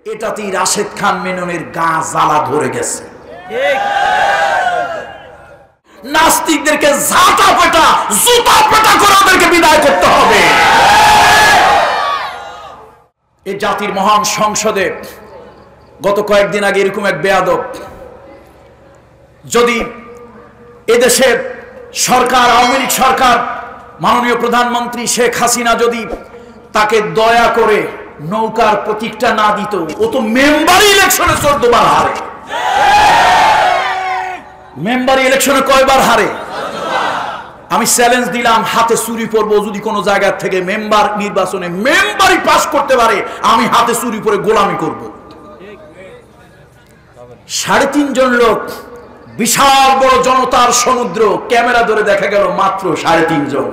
এটাতেই রাশেদ খান মেননের গা জ্বালা ধরে গেছে। নাস্তিকদেরকে ঝাঁটা পেটা জুতা পেটা করে ওদেরকে বিদায় করতে হবে। এই জাতির মহান সংসদে গত কয়েকদিন আগে এরকম এক বেয়াদব, যদি এদেশের সরকার, আওয়ামী লীগ সরকার, মাননীয় প্রধানমন্ত্রী শেখ হাসিনা যদি তাকে দয়া করে নৌকার প্রতীকটা না দিত, ও তো মেম্বার ইলেকশনে 14 বার হারে। মেম্বার ইলেকশনে কয়বার হারে? আমি চ্যালেঞ্জ দিলাম, হাতে চুরি পরবো যদি কোনো জায়গা থেকে মেম্বার নির্বাচনে মেম্বারই পাস করতে পারে, আমি হাতে চুরি পরে গোলামি করব। 3.5 জন লোক, বিশাল বড় জনতার সমুদ্র, ক্যামেরা ধরে দেখা গেল মাত্র 3.5 জন।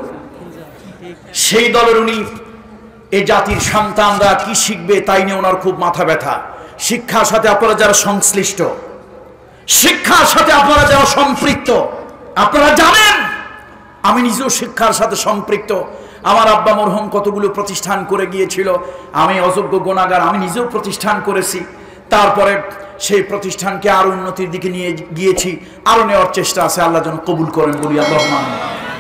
সেই দলের উনি এই জাতির সন্তানরা কি শিখবে তাই নিয়ে ওনার খুব মাথা ব্যথা। শিক্ষার সাথে আপনারা যারা সংশ্লিষ্ট, শিক্ষার সাথে আপনারা যারা সম্পৃক্ত, আপনারা জানেন আমি নিজেও শিক্ষার সাথে সম্পৃক্ত। আমার আব্বা মরহুম কতগুলো প্রতিষ্ঠান করে গিয়েছিল, আমি অযোগ্য গুনাহগার, আমি নিজেও প্রতিষ্ঠান করেছি। তারপরে সেই প্রতিষ্ঠানকে আরো উন্নতির দিকে নিয়ে গিয়েছি, আরো নেওয়ার চেষ্টা আছে, আল্লাহ যেন কবুল করেন বলি আল্লাহুম্মা আমিন।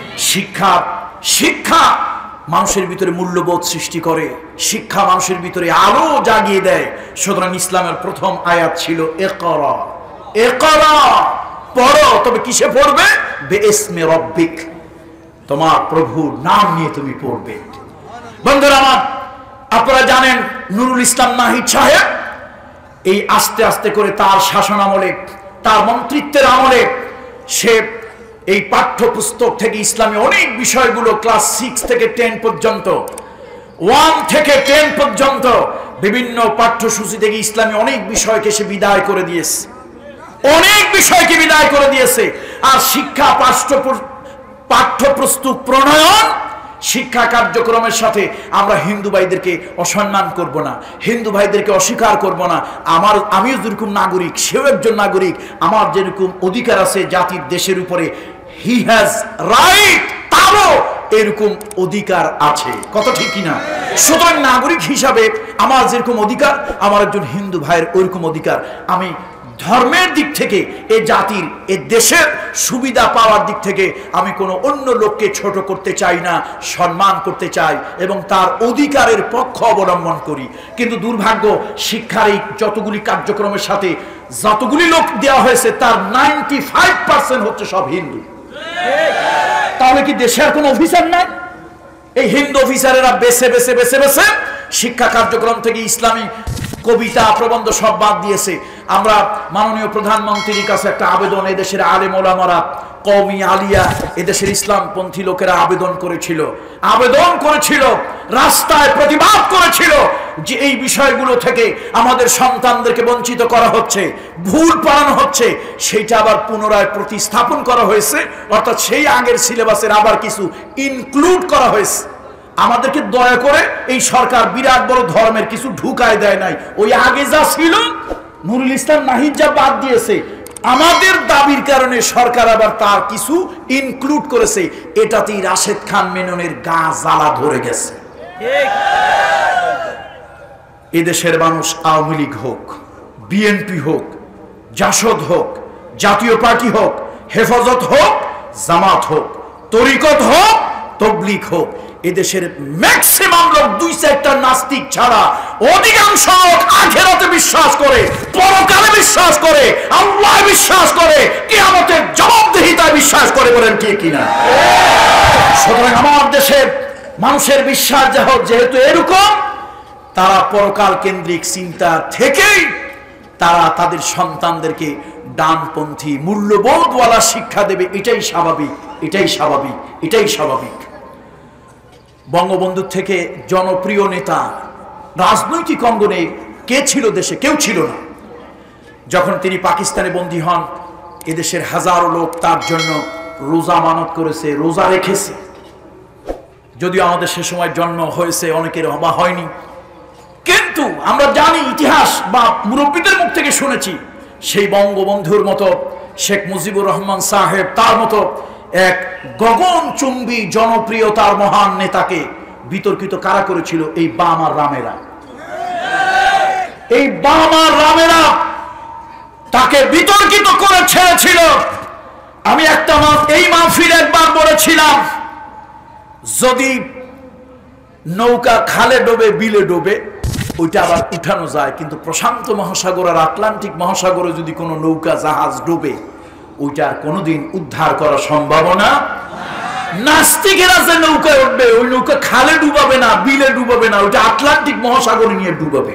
শিক্ষা মানুষের ভিতরে মূল্যবোধ সৃষ্টি করে, শিক্ষা মানুষের ভিতরে আলো জাগিয়ে দেয়। সুতরাং ইসলামের প্রথম আয়াত ছিল ইকরা, ইকরা পড়ো। তবে কিসে পড়বে? বিইসমি রাব্বিক, তোমার প্রভুর নাম নিয়ে তুমি পড়বে। বন্ধুরা আমার, আপনারা জানেন নুরুল ইসলাম নাহিদ সাহেব এই আস্তে আস্তে করে তার শাসন আমলে, তার মন্ত্রিত্বের আমলে সে এই পাঠ্যপুস্তক থেকে ইসলামী অনেক বিষয়গুলো ক্লাস 6 থেকে 10 পর্যন্ত, 1 থেকে 10 পর্যন্ত বিভিন্ন পাঠ্যসূচি থেকে ইসলামী অনেক বিষয়কে সে বিদায় করে দিয়েছে, অনেক বিষয়কে বিদায় করে দিয়েছে। আর শিক্ষা পাঠ্যপুস্তক প্রণয়ন, শিক্ষা কার্যক্রমের সাথে আমরা হিন্দু ভাইদেরকে অসম্মান করব না, হিন্দু ভাইদেরকে অস্বীকার করব না। আমিও যেরকম নাগরিক, সেও একজন নাগরিক, আমার যেরকম অধিকার আছে জাতির দেশের উপরে, হি হ্যাজ রাইট, তারও এরকম অধিকার আছে। কত ঠিক কিনা? সুতরাং নাগরিক হিসাবে আমার যেরকম অধিকার, আমার একজন হিন্দু ভাইয়ের ওইরকম অধিকার। আমি ধর্মের দিক থেকে, এ জাতির, এ দেশের সুবিধা পাওয়ার দিক থেকে আমি কোনো অন্য লোককে ছোট করতে চাই না, সম্মান করতে চাই এবং তার অধিকারের পক্ষ অবলম্বন করি। কিন্তু দুর্ভাগ্য, শিক্ষার এই যতগুলি কার্যক্রমের সাথে যতগুলি লোক দেওয়া হয়েছে তার 95% হচ্ছে সব হিন্দু। তাহলে কি দেশে আর কোনো অফিসার নাই? এই হিন্দু অফিসারেরা বেছে বেছে বেছে বেছে শিক্ষা কার্যক্রম থেকে ইসলামী কবিতা, প্রবন্ধ সব বাদ দিয়েছে। আমরা মাননীয় প্রধানমন্ত্রীর কাছে একটা আবেদন, এদেশের আলেম ওলামারা, কওমি আলিয়া, এদেশের ইসলামপন্থী লোকেরা আবেদন করেছিল, রাস্তায় প্রতিবাদ করেছিল যে এই বিষয়গুলো থেকে আমাদের সন্তানদেরকে বঞ্চিত করা হচ্ছে, ভুল পড়ানো হচ্ছে। সেইটা আবার পুনরায় প্রতিস্থাপন করা হয়েছে, অর্থাৎ সেই আগের সিলেবাসের আবার কিছু ইনক্লুড করা হয়েছে। আমাদেরকে দয়া করে এই সরকার বিরাট বড় ধর্মের কিছু ঢুকায় দেয় নাই, ওই আগে যা ছিল নুরুল ইসলাম নাহিদ যা বাদ দিয়েছে, আমাদের দাবির কারণে সরকার আবার তার কিছু ইনক্লুড করেছে। এটাতেই রাশেদ খান মেননের গা জ্বালা ধরে গেছে। এদেশের মানুষ আওয়ামী লীগ হোক, বিএনপি হোক, জাসদ হোক, জাতীয় পার্টি হোক, হেফাজত হোক, জামাত হোক, তরিকত হোক, তবলিগ হোক, এদেশের ম্যাক্সিমাম লোক, 2-4টা নাস্তিক ছাড়া অধিকাংশ লোক আখিরাতে বিশ্বাস করে, পরকালে বিশ্বাস করে, আল্লাহ বিশ্বাস করে, কিয়ামতের জবাবদিহিতায় বিশ্বাস করে। বলেন ঠিক কিনা? সুতরাং আমার দেশের মানুষের বিশ্বাস যেহেতু এরকম, তারা পরকাল কেন্দ্রিক চিন্তা থেকেই তারা তাদের সন্তানদেরকে ডানপন্থী মূল্যবোধওয়ালা শিক্ষা দেবে। এটাই স্বাভাবিক, এটাই স্বাভাবিক, এটাই স্বাভাবিক। বঙ্গবন্ধুর থেকে জনপ্রিয় নেতা রাজনৈতিক অঙ্গনে কে ছিল দেশে? কেউ ছিল না। যখন তিনি পাকিস্তানে বন্দী হন, এদেশের হাজারো লোক তার জন্য রোজা মানত করেছে, রোজা রেখেছে। যদিও আমাদের সে সময় জন্ম হয়েছে, অনেকের বা হয়নি, কিন্তু আমরা জানি, ইতিহাস বা মুরব্বীদের মুখ থেকে শুনেছি, সেই বঙ্গবন্ধুর মতো, শেখ মুজিবুর রহমান সাহেব, তার মতো এক গগনচুম্বী জনপ্রিয়তার মহান নেতাকে বিতর্কিত কারা করেছিল? এই বাম আর রামেরা। এই বামার রামেরা তাকে বিতর্কিত করে ছেড়েছিল। আমি এই মাহফিলে একবার বলেছিলাম, যদি নৌকা খালে ডোবে বিলে ডোবে ওইটা আবার উঠানো যায়, কিন্তু প্রশান্ত মহাসাগর আর আটলান্টিক মহাসাগরে যদি কোনো নৌকা জাহাজ ডোবে ওইটা আর কোনোদিন উদ্ধার করা সম্ভাবনা। নাস্তিকেরা যে নৌকায় উঠবে ওই নৌকা খালে ডুবাবে না, বিলে ডুবাবে না, ওইটা আটলান্টিক মহাসাগরে নিয়ে ডুবাবে।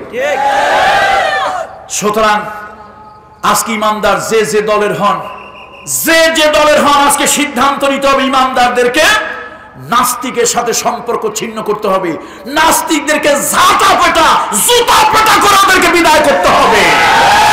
সুতরাং আজকে ইমানদার যে দলের হন, যে দলের হন, আজকে সিদ্ধান্ত নিতে হবে ইমানদারদেরকে নাস্তিকের সাথে সম্পর্ক ছিন্ন করতে হবে। নাস্তিকদেরকে ঝাঁটা পেটা জুতা পেটা করে ওদেরকে বিদায় করতে হবে।